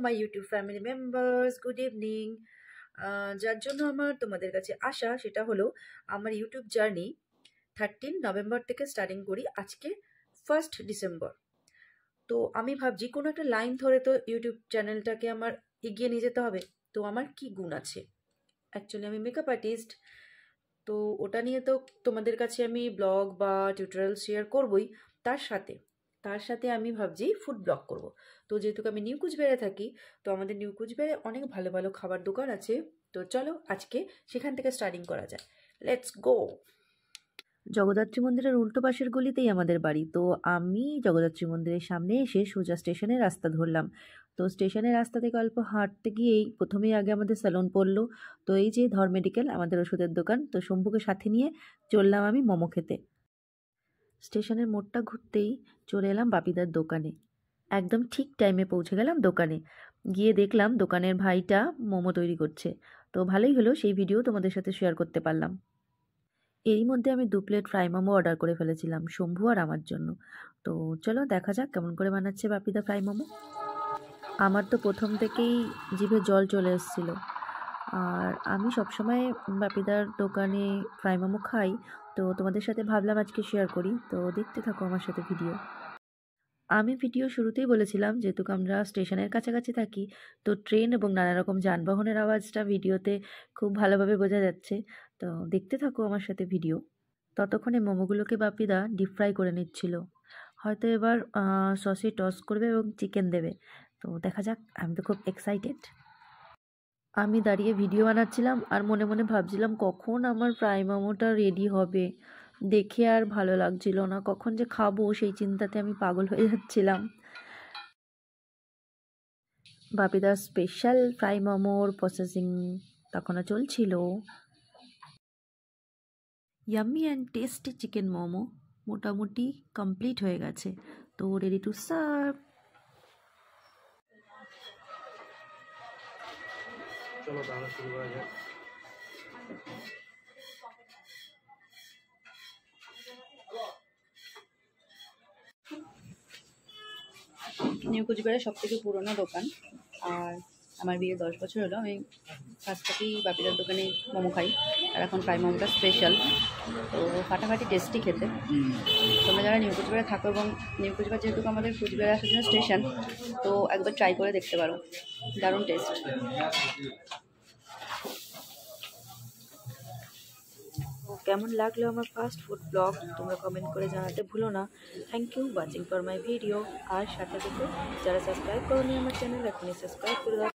মাই YouTube family members, good evening. যার জন্য আমার তোমাদের কাছে আসা সেটা হলো আমার ইউটিউব জার্নি 13 নভেম্বর থেকে স্টার্টিং করি, আজকে 1 ডিসেম্বর। তো আমি ভাবছি কোনো একটা লাইন ধরে তো ইউটিউব চ্যানেলটাকে আমার এগিয়ে নিয়ে যেতে হবে। তো আমার কি গুণ আছে? অ্যাকচুয়ালি আমি মেকআপ আর্টিস্ট, তো ওটা নিয়ে তো তোমাদের কাছে আমি ব্লগ বা টিউটোরিয়াল শেয়ার করবই, তার সাথে আমি ভাবছি ফুড ব্লগ করব। তো যেহেতু আমি নিউ কুচবিহারে থাকি, তো আমাদের নিউ কুচবিহারে অনেক ভালো ভালো খাবার দোকান আছে। তো চলো আজকে সেখান থেকে স্টার্টিং করা যায়, লেটস গো। জগদ্ধাত্রী মন্দিরের উল্টো পাশের গলিতেই আমাদের বাড়ি। তো আমি জগদ্ধাত্রী মন্দিরের সামনে এসে সোজা স্টেশনের রাস্তা ধরলাম। তো স্টেশনের রাস্তা থেকে অল্প হাঁটতে গিয়েই প্রথমেই আগে আমাদের স্যালুন পড়লো। তো এই যে ধর মেডিকেল, আমাদের ওষুধের দোকান। তো শম্ভুকে সাথে নিয়ে চললাম আমি মোমো খেতে। স্টেশনের মোড়টা ঘুরতেই চলে এলাম বাপিদার দোকানে। একদম ঠিক টাইমে পৌঁছে গেলাম দোকানে। গিয়ে দেখলাম দোকানের ভাইটা মোমো তৈরি করছে। তো ভালোই হলো, সেই ভিডিও তোমাদের সাথে শেয়ার করতে পারলাম। এরই মধ্যে আমি 2 প্লেট ফ্রাই মোমো অর্ডার করে ফেলেছিলাম শম্ভু আর আমার জন্য। তো চলো দেখা যাক কেমন করে বানাচ্ছে বাপিদা ফ্রাই মোমো। আমার তো প্রথম থেকেই জিভে জল চলে এসেছিল। আর আমি সবসময় বাপিদার দোকানে ফ্রাই মোমো খাই, তো তোমাদের সাথে ভাবলাম আজকে শেয়ার করি। তো দেখতে থাকো আমার সাথে ভিডিও। আমি ভিডিও শুরুতেই বলেছিলাম যেহেতু আমরা স্টেশনের কাছাকাছি থাকি, তো ট্রেন এবং নানা রকম যানবাহনের আওয়াজটা ভিডিওতে খুব ভালোভাবে বোঝা যাচ্ছে। তো দেখতে থাকো আমার সাথে ভিডিও। ততক্ষণে মোমোগুলোকে বাপিদা ডিপ ফ্রাই করে নিচ্ছিল। হয়তো এবার সসে টস করবে এবং চিকেন দেবে। তো দেখা যাক, আমি তো খুব এক্সাইটেড। আমি দাঁড়িয়ে ভিডিও বানাচ্ছিলাম আর মনে মনে ভাবছিলাম কখন আমার ফ্রাই মোমোটা রেডি হবে। দেখে আর ভালো লাগছিল না, কখন যে খাবো সেই চিন্তাতে আমি পাগল হয়ে যাচ্ছিলাম। বাপিদার স্পেশাল ফ্রাই মোমোর প্রসেসিং তখনও চলছিল। Yummy and tasty chicken momo মোটামুটি কমপ্লিট হয়ে গেছে। তো রেডি টু সার্ভ। চলো তাহলে শুরু করা যাক। নিউ কুচবিহারের সব থেকে পুরোনো দোকান, আর আমার বিয়ে 10 বছর হলো। আমি ফার্স্ট থেকেই বাপিদার দোকানে মোমো খাই, আর এখন ফ্রাই মোমোটা স্পেশাল। তো ফাটাফাটি টেস্টি খেতে। তোমরা যারা নিউ কুচবিহারে থাকো এবং নিউ কুচবিহার যেহেতু আমাদের কুচবিহার আসার জন্য স্টেশন, তো একবার ট্রাই করে দেখতে পারো, দারুণ টেস্ট। কেমন লাগলো আমার ফাস্ট ফুড ব্লগ তোমরা কমেন্ট করে জানাতে ভুলো না। Thank you watching for my video. আর সাথে থেকে যারা সাবস্ক্রাইব করোনি আমার চ্যানেল, এখনই সাবস্ক্রাইব করে দাও।